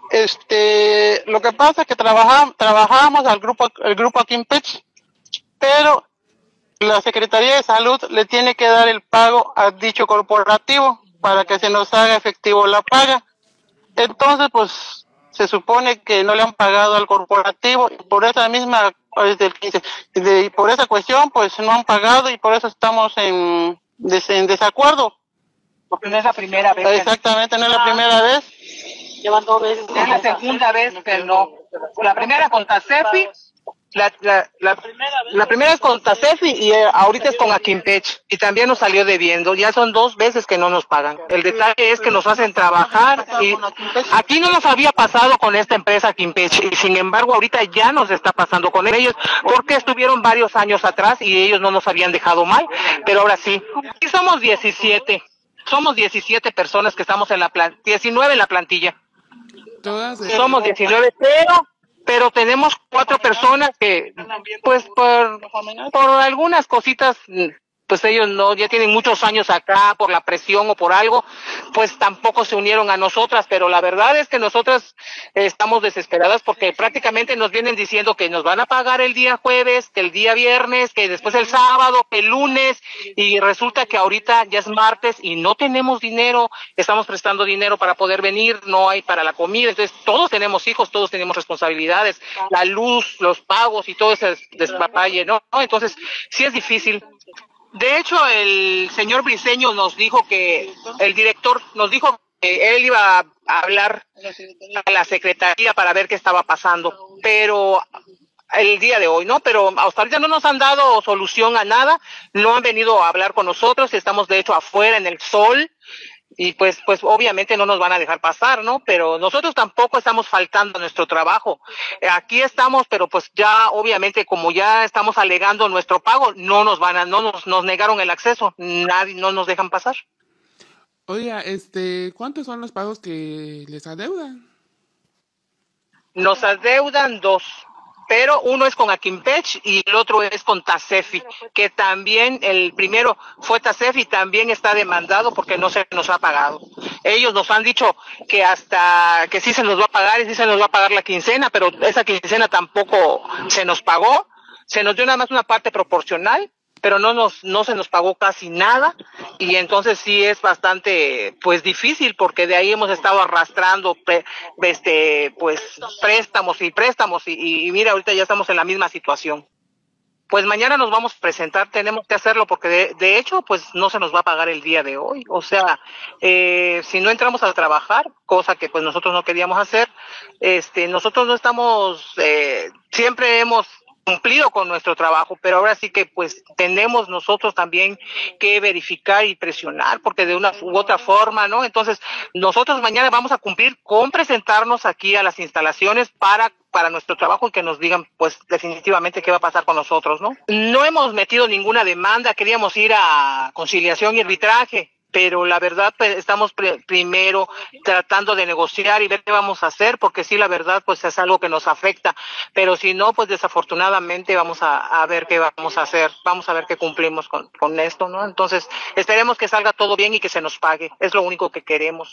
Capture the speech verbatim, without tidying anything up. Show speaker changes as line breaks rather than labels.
Este, lo que pasa es que trabajamos, trabajamos al grupo, el grupo aquí en Pech, pero la Secretaría de Salud le tiene que dar el pago a dicho corporativo para que se nos haga efectivo la paga. Entonces, pues, se supone que no le han pagado al corporativo y por esa misma, desde el quince, de, por esa cuestión, pues no han pagado y por eso estamos en, des, en desacuerdo.
Porque no es la primera vez.
Exactamente, no es la primera vez.
Llevan dos veces. Es la segunda vez que no. La primera con Tasefi, la, la, la, la primera es con Tasefi y ahorita es con Aquimpech. Y también nos salió debiendo. Ya son dos veces que no nos pagan. El detalle es que nos hacen trabajar y aquí no nos había pasado con esta empresa Aquimpech. Y sin embargo ahorita ya nos está pasando con ellos porque estuvieron varios años atrás y ellos no nos habían dejado mal. Pero ahora sí. Aquí somos diecisiete. Somos diecisiete personas que estamos en la plantilla, diecinueve en la plantilla.
Todas
somos diecinueve, pero pero tenemos cuatro personas que pues por por algunas cositas pues ellos no, ya tienen muchos años acá por la presión o por algo, pues tampoco se unieron a nosotras, pero la verdad es que nosotras eh, estamos desesperadas porque prácticamente nos vienen diciendo que nos van a pagar el día jueves, que el día viernes, que después el sábado, que el lunes, y resulta que ahorita ya es martes y no tenemos dinero, estamos prestando dinero para poder venir, no hay para la comida, entonces todos tenemos hijos, todos tenemos responsabilidades, la luz, los pagos y todo ese despapalle, ¿no? Entonces sí es difícil. De hecho, el señor Briceño nos dijo que, el director nos dijo que él iba a hablar a la secretaría para ver qué estaba pasando, pero el día de hoy, ¿no? Pero hasta ahorita no nos han dado solución a nada, no han venido a hablar con nosotros, estamos de hecho afuera en el sol, y pues pues obviamente no nos van a dejar pasar, ¿no? Pero nosotros tampoco estamos faltando a nuestro trabajo. Aquí estamos, pero pues ya obviamente como ya estamos alegando nuestro pago, no nos van a, no nos, nos negaron el acceso, nadie, no nos dejan pasar.
Oiga, este, ¿cuántos son los pagos que les adeudan?
Nos adeudan dos, pero uno es con Aquimpech y el otro es con Tasefi, que también el primero fue Tasefi, también está demandado porque no se nos ha pagado. Ellos nos han dicho que hasta que sí se nos va a pagar y sí se nos va a pagar la quincena, pero esa quincena tampoco se nos pagó, se nos dio nada más una parte proporcional, pero no nos no se nos pagó casi nada y entonces sí es bastante pues difícil porque de ahí hemos estado arrastrando pre, este pues préstamos y préstamos y, y mira ahorita ya estamos en la misma situación. Pues mañana nos vamos a presentar, tenemos que hacerlo porque de, de hecho pues no se nos va a pagar el día de hoy, o sea, eh, si no entramos a trabajar, cosa que pues nosotros no queríamos hacer, este nosotros no estamos, eh, siempre hemos cumplido con nuestro trabajo, pero ahora sí que pues tenemos nosotros también que verificar y presionar, porque de una u otra forma, ¿no? Entonces, nosotros mañana vamos a cumplir con presentarnos aquí a las instalaciones para para nuestro trabajo y que nos digan pues definitivamente qué va a pasar con nosotros, ¿no? No hemos metido ninguna demanda, queríamos ir a conciliación y arbitraje, pero la verdad pues estamos pr primero tratando de negociar y ver qué vamos a hacer, porque sí, la verdad pues es algo que nos afecta, pero si no, pues desafortunadamente vamos a, a ver qué vamos a hacer, vamos a ver qué cumplimos con, con esto, ¿no? Entonces esperemos que salga todo bien y que se nos pague, es lo único que queremos.